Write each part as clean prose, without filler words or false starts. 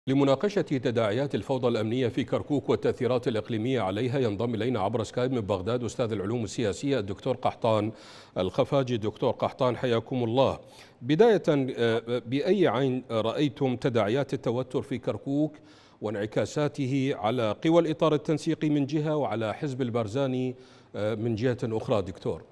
لمناقشة تداعيات الفوضى الأمنية في كركوك والتأثيرات الإقليمية عليها ينضم إلينا عبر سكايب من بغداد أستاذ العلوم السياسية الدكتور قحطان الخفاجي. دكتور قحطان، حياكم الله. بداية، بأي عين رأيتم تداعيات التوتر في كركوك وانعكاساته على قوى الإطار التنسيقي من جهة وعلى حزب البارزاني من جهة أخرى؟ دكتور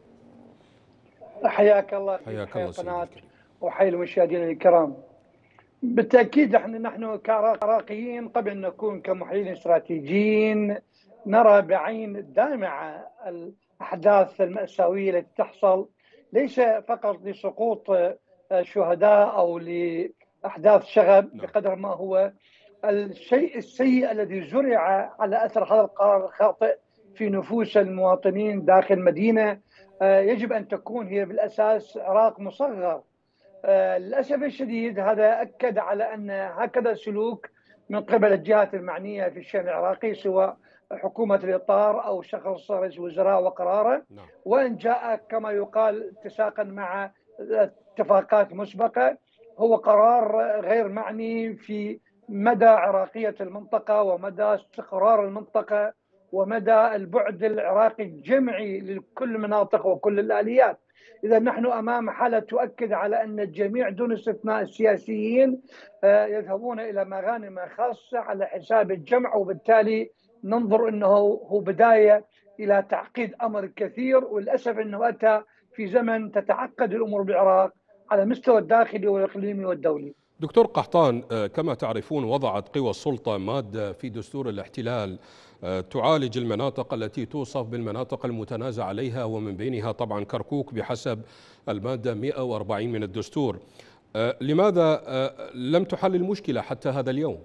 حياك الله أخي، حياك حيا الله سيدي القناة الكريم. وحيا المشاهدين الكرام. بالتأكيد نحن كعراقيين قبل أن نكون كمحللين استراتيجيين نرى بعين دامعة الأحداث المأساوية التي تحصل، ليس فقط لسقوط شهداء أو لأحداث شغب بقدر ما هو الشيء السيء الذي زرع على أثر هذا القرار الخاطئ في نفوس المواطنين داخل مدينة يجب أن تكون هي بالأساس عراق مصغر. للأسف الشديد هذا أكد على أن هكذا سلوك من قبل الجهات المعنية في الشأن العراقي، سواء حكومة الإطار أو شخص رئيس الوزراء وقراره، وإن جاء كما يقال اتساقا مع اتفاقات مسبقة، هو قرار غير معني في مدى عراقية المنطقة ومدى استقرار المنطقة ومدى البعد العراقي الجمعي لكل المناطق وكل الآليات. إذا نحن أمام حالة تؤكد على أن الجميع دون استثناء السياسيين يذهبون إلى مغانم خاصة على حساب الجمع، وبالتالي ننظر أنه هو بداية إلى تعقيد أمر كثير، وللأسف أنه أتى في زمن تتعقد الأمور بالعراق على مستوى الداخلي والإقليمي والدولي. دكتور قحطان، كما تعرفون وضعت قوى السلطة مادة في دستور الاحتلال تعالج المناطق التي توصف بالمناطق المتنازع عليها، ومن بينها طبعا كركوك بحسب المادة 140 من الدستور. لماذا لم تحل المشكلة حتى هذا اليوم؟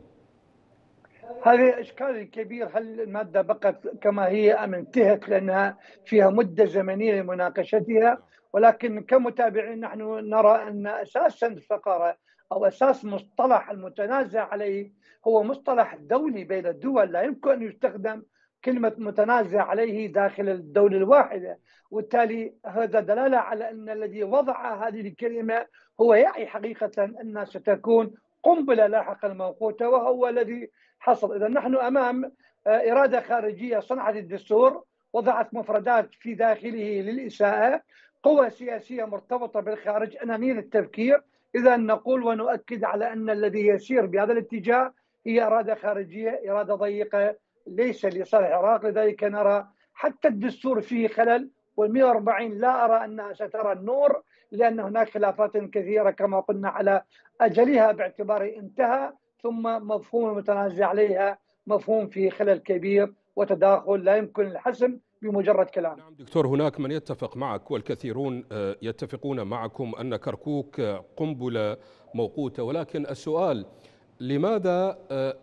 هذا إشكال كبير، هل المادة بقت كما هي أم انتهت لأنها فيها مدة زمنية لمناقشتها؟ ولكن كمتابعين نحن نرى أن أساسا الفقرة أو أساس مصطلح المتنازع عليه هو مصطلح دولي بين الدول، لا يمكن أن يستخدم كلمة متنازع عليه داخل الدولة الواحدة، وبالتالي هذا دلالة على أن الذي وضع هذه الكلمة هو يعي حقيقة أنها ستكون قنبلة لاحقا موقوتة، وهو الذي حصل. إذا نحن أمام إرادة خارجية صنعت الدستور، وضعت مفردات في داخله للإساءة، قوى سياسية مرتبطة بالخارج أنانية التفكير. إذا نقول ونؤكد على أن الذي يسير بهذا الاتجاه هي إرادة خارجية، إرادة ضيقة ليس لصالح العراق. لذلك نرى حتى الدستور فيه خلل، وال140 لا أرى أنها سترى النور، لأن هناك خلافات كثيرة كما قلنا على أجلها باعتباره انتهى، ثم مفهوم المتنازع عليها مفهوم فيه خلل كبير وتداخل لا يمكن الحسم بمجرد كلام. نعم دكتور، هناك من يتفق معك والكثيرون يتفقون معكم أن كركوك قنبلة موقوتة، ولكن السؤال لماذا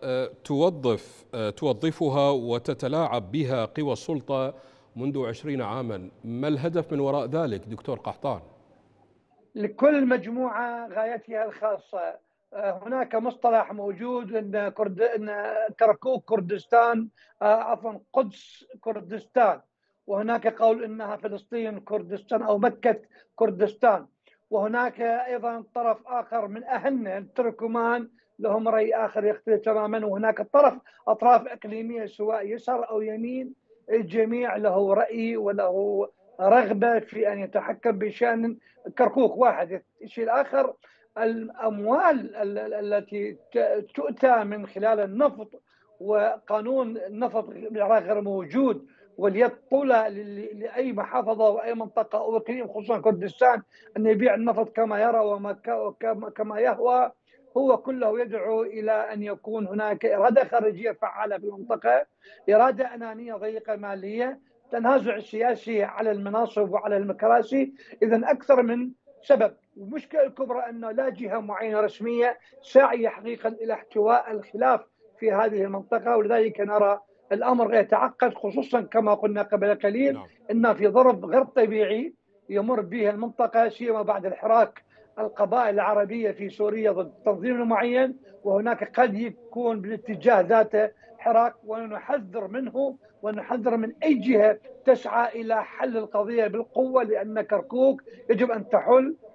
توظفها وتتلاعب بها قوى السلطة منذ 20 عاما؟ ما الهدف من وراء ذلك دكتور قحطان؟ لكل مجموعة غايتها الخاصة. هناك مصطلح موجود ان كركوك كردستان، عفوا قدس كردستان، وهناك قول انها فلسطين كردستان او مكة كردستان، وهناك ايضا طرف اخر من اهلنا التركمان لهم راي اخر يختلف تماما، وهناك اطراف اقليميه سواء يسار او يمين، الجميع له راي وله رغبه في ان يتحكم بشان كركوك واحد. الشيء الاخر الاموال التي تؤتى من خلال النفط، وقانون النفط بالعراق غير موجود، واليد طولة لاي محافظه واي منطقه او اقليم خصوصا كردستان ان يبيع النفط كما يرى وكما يهوى. هو كله يدعو الى ان يكون هناك اراده خارجيه فعاله في المنطقه، اراده انانيه ضيقه ماليه، تنازع سياسي على المناصب وعلى المكراسي. اذا اكثر من سبب، والمشكله الكبرى انه لا جهه معينه رسميه ساعيه حقيقه الى احتواء الخلاف في هذه المنطقه، ولذلك نرى الامر يتعقد، خصوصا كما قلنا قبل قليل ان في ظرف غير طبيعي يمر به المنطقه، سيما بعد الحراك القبائل العربيه في سوريا ضد تنظيم معين، وهناك قد يكون بالاتجاه ذاته حراك، ونحذر منه ونحذر من اي جهه تسعى الى حل القضيه بالقوه، لان كركوك يجب ان تحل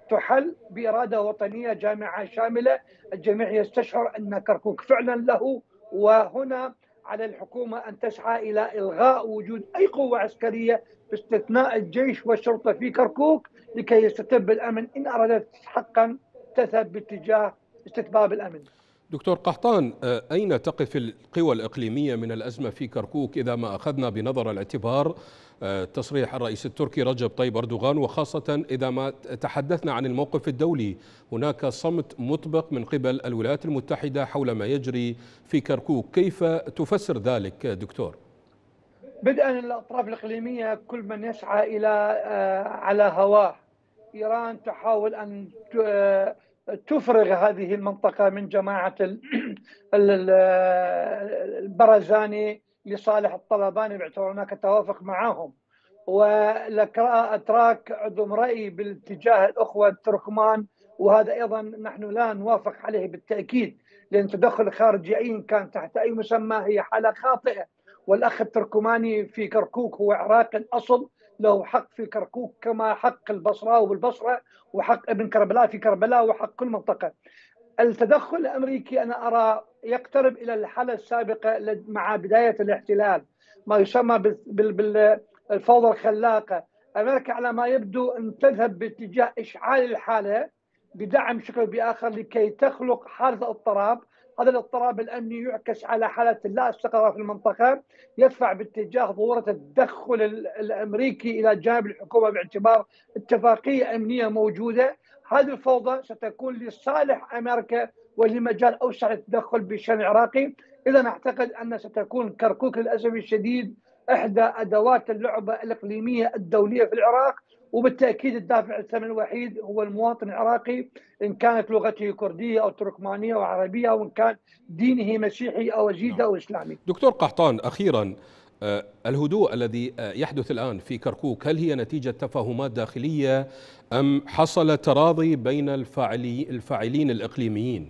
تحل بإرادة وطنية جامعة شاملة. الجميع يستشعر أن كركوك فعلا له، وهنا على الحكومة أن تسعى إلى إلغاء وجود أي قوة عسكرية باستثناء الجيش والشرطة في كركوك لكي يستتب الأمن إن أرادت حقا تذهب باتجاه استتباب الأمن. دكتور قحطان، أين تقف القوى الإقليمية من الأزمة في كركوك إذا ما أخذنا بنظر الاعتبار تصريح الرئيس التركي رجب طيب أردوغان، وخاصة إذا ما تحدثنا عن الموقف الدولي؟ هناك صمت مطبق من قبل الولايات المتحدة حول ما يجري في كركوك، كيف تفسر ذلك دكتور؟ بدءا الأطراف الإقليمية كل من يسعى إلى على هواه. إيران تحاول أن تفرغ هذه المنطقة من جماعة البرزاني لصالح الطلباني باعتبار هناك توافق معهم. والأتراك عندهم رأي بالاتجاه الأخوة التركمان، وهذا أيضا نحن لا نوافق عليه بالتأكيد، لأن تدخل خارجي أي كان تحت أي مسمى هي حالة خاطئة. والأخ التركماني في كركوك هو عراقي الأصل، له حق في كركوك كما حق البصراوي بالبصرة وحق ابن كربلاء في كربلاء وحق كل منطقة. التدخل الأمريكي أنا أرى يقترب إلى الحالة السابقة مع بداية الاحتلال، ما يسمى بالفوضى الخلاقة. أمريكا على ما يبدو أن تذهب باتجاه إشعال الحالة بدعم شكل بآخر لكي تخلق حالة اضطراب. هذا الاضطراب الأمني يعكس على حالة لا استقرار في المنطقة، يدفع باتجاه ضرورة التدخل الأمريكي إلى جانب الحكومة باعتبار اتفاقية أمنية موجودة. هذه الفوضى ستكون لصالح أمريكا ولمجال أوسع للتدخل بالشأن العراقي. إذا أعتقد أن ستكون كركوك للأسف الشديد إحدى أدوات اللعبة الإقليمية الدولية في العراق، وبالتأكيد الدافع الثمن الوحيد هو المواطن العراقي، إن كانت لغته كردية أو تركمانية أو عربية، أو إن كان دينه مسيحي أو يزيدي أو إسلامي. دكتور قحطان، أخيرا، الهدوء الذي يحدث الآن في كركوك هل هي نتيجة تفاهمات داخلية أم حصل تراضي بين الفاعلين الإقليميين؟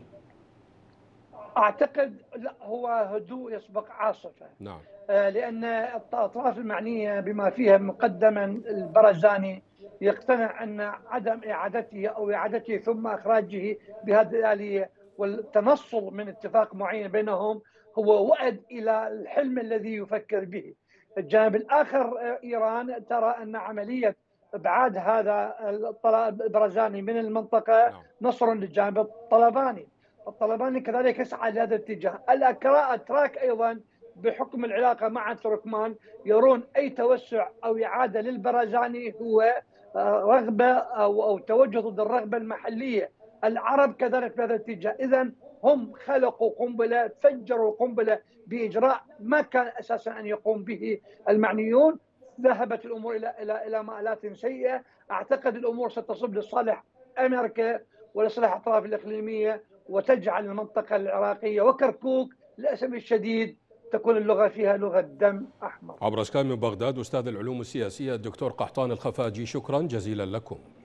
أعتقد لا، هو هدوء يسبق عاصفة. نعم. لأن الأطراف المعنية بما فيها مقدما البرزاني يقتنع أن عدم إعادته أو إعادته ثم إخراجه بهذه الآلية والتنصل من اتفاق معين بينهم هو وعد إلى الحلم الذي يفكر به. الجانب الآخر إيران ترى أن عملية إبعاد هذا البرزاني من المنطقة نصر للجانب الطلباني. الطلباني كذلك يسعى لهذا الاتجاه. الأتراك أيضا بحكم العلاقة مع تركمان يرون أي توسع أو إعادة للبرزاني هو رغبة أو توجه ضد الرغبة المحلية. العرب كذلك في هذا الاتجاه. إذن هم خلقوا قنبلة، فجروا قنبلة بإجراء ما كان أساسا أن يقوم به المعنيون. ذهبت الأمور إلى مآلات سيئة. أعتقد الأمور ستصب لصالح أمريكا ولصالح الأطراف الإقليمية، وتجعل المنطقة العراقية وكركوك للأسف الشديد تكون اللغة فيها لغة دم أحمر. عبر سكاي من بغداد أستاذ العلوم السياسية الدكتور قحطان الخفاجي، شكرا جزيلا لكم.